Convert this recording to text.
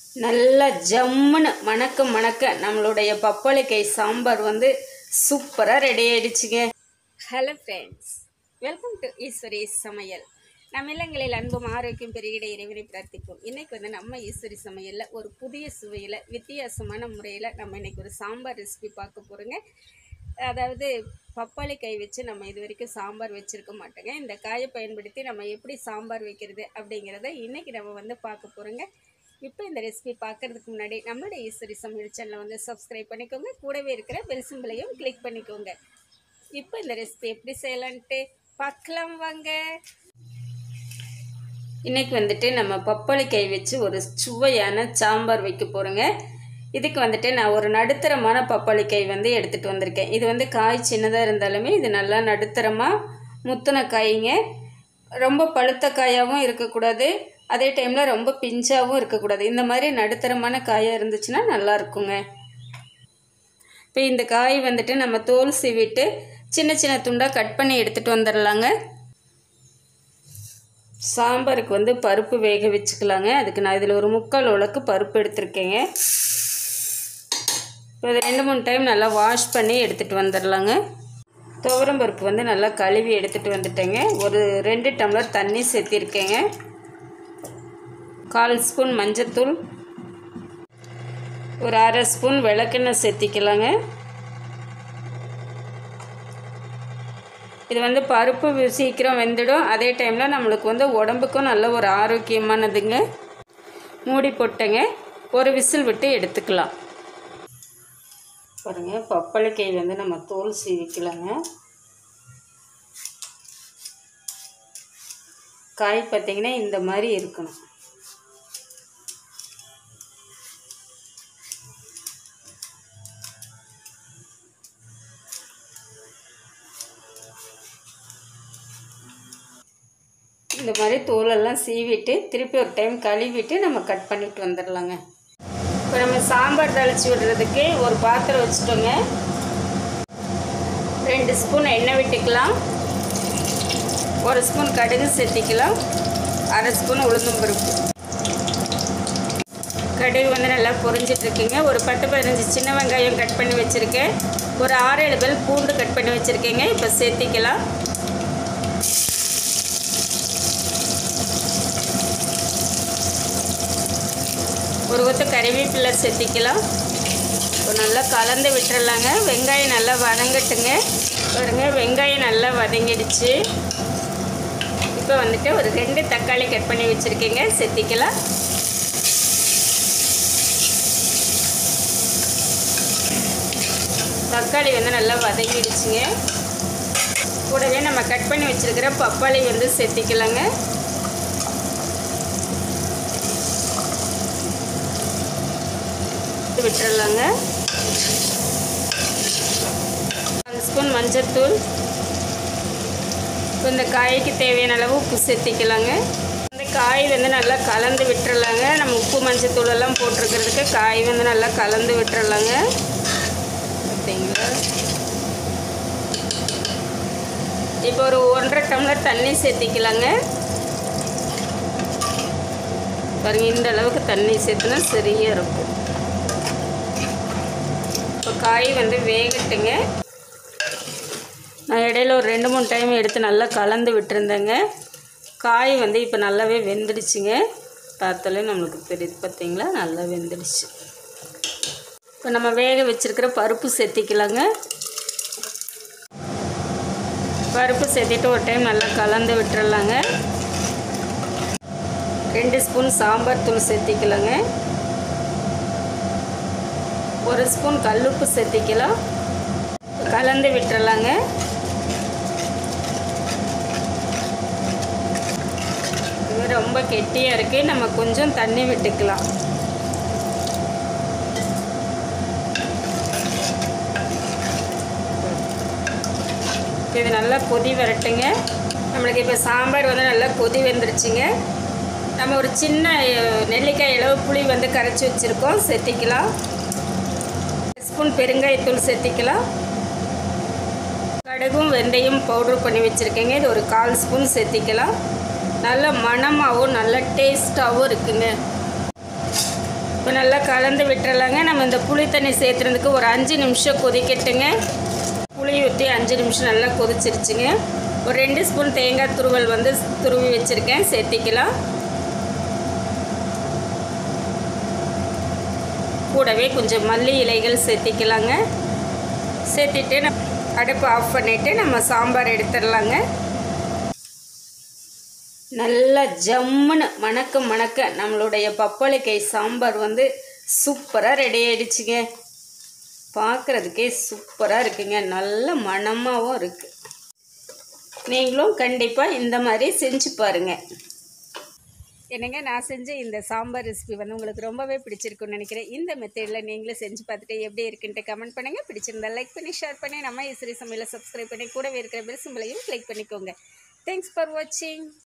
நல்லா ஜம்முன்னு மணக்க நம்மளுடைய பப்பாளிக்காய் சாம்பார் வந்து சூப்பராக ரெடி ஆயிடுச்சுங்க. Hello friends, welcome to Eswari சமையல். நம்ம இல்லங்களில் அன்பும் ஆரோக்கியம் பெருகிட இறைவனை பிரார்த்திப்போம். இன்றைக்கி வந்து நம்ம ஈஸ்வரி சமையலில் ஒரு புதிய சுவையில் வித்தியாசமான முறையில் நம்ம இன்றைக்கி ஒரு சாம்பார் ரெசிபி பார்க்க போகிறோங்க. அதாவது பப்பாளிக்காய் வச்சு நம்ம இது வரைக்கும் சாம்பார் வச்சுருக்க மாட்டோங்க. இந்த காயை பயன்படுத்தி நம்ம எப்படி சாம்பார் வைக்கிறது அப்படிங்கிறத இன்றைக்கி நம்ம வந்து பார்க்க போகிறோங்க. இப்போ இந்த ரெசிபி பார்க்குறதுக்கு முன்னாடி நம்மளோட ஈஸ்வரி சமையல் சேனலை வந்து சப்ஸ்கிரைப் பண்ணிக்கோங்க. கூடவே இருக்கிற பெல் சிம்பிளையும் கிளிக் பண்ணிக்கோங்க. இப்போ இந்த ரெசிபி எப்படி செய்யலான்ட்டு பார்க்கலாம் வாங்க. இன்றைக்கி வந்துட்டு நம்ம பப்பாளிக்காய் வச்சு ஒரு சுவையான சாம்பார் வைக்க போகிறோங்க. இதுக்கு வந்துட்டு நான் ஒரு நடுத்தரமான பப்பாளிக்காய் வந்து எடுத்துகிட்டு வந்திருக்கேன். இது வந்து காய் சின்னதாக இருந்தாலுமே இது நல்லா நடுத்தரமாக முத்தின காய்ங்க. ரொம்ப பழுத்த காயாகவும் இருக்கக்கூடாது, அதே டைமில் ரொம்ப பிஞ்சாகவும் இருக்கக்கூடாது. இந்த மாதிரி நடுத்தரமான காயாக இருந்துச்சுன்னா நல்லா இருக்குங்க. இப்போ இந்த காய் வந்துட்டு நம்ம தோல் சீவிட்டு சின்ன சின்ன துண்டாக கட் பண்ணி எடுத்துகிட்டு வந்துடலாங்க. சாம்பாருக்கு வந்து பருப்பு வேக வச்சுக்கலாங்க. அதுக்கு நான் இதில் ஒரு 3/4 உலக்கு பருப்பு எடுத்திருக்கேங்க. இப்போ இது 2-3 டைம் நல்லா வாஷ் பண்ணி எடுத்துகிட்டு வந்துடலாங்க. துவரம் பருப்பு வந்து நல்லா கழுவி எடுத்துகிட்டு வந்துட்டேங்க. ஒரு 2 டம்ளர் தண்ணி சேர்த்திருக்கேங்க. 1/4 ஸ்பூன் மஞ்சத்தூள், ஒரு 1/2 ஸ்பூன் விளக்கெண்ணெய் சேர்த்திக்கலாங்க. இது வந்து பருப்பு சீக்கிரம் வெந்துடும், அதே டைமில் நம்மளுக்கு வந்து உடம்புக்கும் நல்ல ஒரு ஆரோக்கியமானதுங்க. மூடி போட்டேங்க. ஒரு விசில் விட்டு எடுத்துக்கலாம். பாருங்கள், பப்பாளிக்காய் வந்து நம்ம தோல் சீவிக்கலாங்க. காய் பார்த்திங்கன்னா இந்த மாதிரி இருக்கணும். இந்த மாதிரி தோலெல்லாம் சீவிட்டு திருப்பி ஒரு டைம் கழுவிட்டு நம்ம கட் பண்ணிட்டு வந்துடலாங்க. இப்போ நம்ம சாம்பார் தாளித்து விடுறதுக்கு ஒரு பாத்திரம் வச்சுட்டோங்க. 2 ஸ்பூன் எண்ணெய் விட்டுக்கலாம். 1 ஸ்பூன் கடுகு சேர்த்திக்கலாம். 1/2 ஸ்பூன் உளுந்தம்பருப்பு. கடுகு வந்து நல்லா பொரிஞ்சிட்ருக்குங்க. ஒரு 10-15 சின்ன வெங்காயம் கட் பண்ணி வச்சுருக்கேன். ஒரு 6-7 பல் பூண்டு கட் பண்ணி வச்சுருக்கேங்க. இப்போ சேர்த்திக்கலாம். ஒரு கொத்து கறிவேப்பிலை சேர்த்திக்கலாம். இப்போ நல்லா கலந்து விட்டுறலாங்க. வெங்காயம் நல்லா வதங்கட்டுங்க. பாருங்க, வெங்காயம் நல்லா வதங்கிடுச்சு. இப்போ வந்துட்டு ஒரு 2 தக்காளி கட் பண்ணி வச்சுருக்கேங்க, சேர்த்திக்கலாம். தக்காளி வந்து நல்லா வதங்கிடுச்சுங்க. கூடவே நம்ம கட் பண்ணி வச்சுருக்கிற பப்பாளி வந்து சேர்த்திக்கலாங்க. விட்டுறலாங்க. 1 ஸ்பூன் மஞ்சத்தூள். இந்த காய்க்கு தேவையான அளவு உப்பு சேர்த்திக்கலாங்க. இந்த காய் வந்து நல்லா கலந்து விட்டுறலாங்க. நம்ம உப்பு மஞ்சத்தூள் எல்லாம் போட்டிருக்கிறதுக்கு காய் வந்து நல்லா கலந்து விட்டுறலாங்க. பார்த்தீங்களா? இப்போ ஒரு 1.5 டம்ளர் தண்ணி சேர்த்திக்கலாங்க. பாருங்கள், இந்த அளவுக்கு தண்ணி சேர்த்துனா சரியாக இருக்கும். இப்போ காய் வந்து வேகட்டுங்க. நான் இடையில ஒரு 2-3 டைம் எடுத்து நல்லா கலந்து விட்டுருந்தேங்க. காய் வந்து இப்போ நல்லாவே வெந்துடுச்சுங்க. பார்த்தாலே நம்மளுக்கு தெரியுது, பார்த்தீங்களா? நல்லா வெந்துடுச்சு. இப்போ நம்ம வேக வச்சுருக்கிற பருப்பு சேர்த்திக்கலாங்க. பருப்பு சேர்த்திட்டு ஒரு டைம் நல்லா கலந்து விட்டுறலாங்க. 2 ஸ்பூன் சாம்பார் தூள் சேர்த்திக்கலாங்க. 1 ஸ்பூன் கல்லுப்பு சேர்த்திக்கலாம். கலந்து விட்டுறலாங்க. இது ரொம்ப கெட்டியாக இருக்குது, நம்ம கொஞ்சம் தண்ணி விட்டுக்கலாம். இது நல்லா கொதி வரட்டுங்க. நம்மளுக்கு இப்போ சாம்பார் வந்து நல்லா கொதி வந்துருச்சுங்க. நம்ம ஒரு சின்ன நெல்லிக்காய் அளவு புளி வந்து கரைச்சி வச்சுருக்கோம், சேர்த்திக்கலாம். 1 ஸ்பூன் பெருங்காயத்தூள் சேர்த்திக்கலாம். கடுகும் வெந்தயம் பவுடர் பண்ணி வச்சுருக்கேங்க. இது ஒரு 1/4 ஸ்பூன் சேர்த்திக்கலாம். நல்ல மணமாகவும் நல்ல டேஸ்ட்டாகவும் இருக்குங்க. இப்போ நல்லா கலந்து விட்டுறலாங்க. நம்ம இந்த புளி தண்ணி சேர்த்துறதுக்கு ஒரு 5 நிமிஷம் கொதிக்கட்டுங்க. புளி ஊற்றி 5 நிமிஷம் நல்லா கொதிச்சிருச்சுங்க. ஒரு 2 ஸ்பூன் தேங்காய் துருவல் வந்து துருவி வச்சுருக்கேன், சேர்த்திக்கலாம். கூடவே கொஞ்சம் மல்லி இலைகள் சேர்த்திக்கலாங்க. சேர்த்திட்டு அடுப்பு ஆஃப் பண்ணிவிட்டு நம்ம சாம்பார் எடுத்துடலாங்க. நல்லா ஜம்முன்னு மணக்க நம்மளுடைய பப்பாளிக்காய் சாம்பார் வந்து சூப்பராக ரெடி ஆகிடுச்சுங்க. பார்க்குறதுக்கே சூப்பராக இருக்குங்க, நல்ல மணமாகவும் இருக்குது. நீங்களும் கண்டிப்பாக இந்த மாதிரி செஞ்சு பாருங்கள். என்னங்க, நான் செஞ்ச இந்த சாம்பார் ரெசிபி வந்து உங்களுக்கு ரொம்பவே பிடிச்சிருக்குன்னு நினைக்கிறேன். இந்த மெத்தடில் நீங்களும் செஞ்சு பார்த்துட்டு எப்படி இருக்குன்ட்டு கமெண்ட் பண்ணுங்கள். பிடிச்சிருந்தா லைக் பண்ணி ஷேர் பண்ணி நம்ம ஈஸ்வரி சமையலை சப்ஸ்கிரைப் பண்ணி கூடவே இருக்கிற பெல் சிம்பளையும் கிளிக் பண்ணிக்கோங்க. தேங்க்ஸ் ஃபார் வாட்சிங்.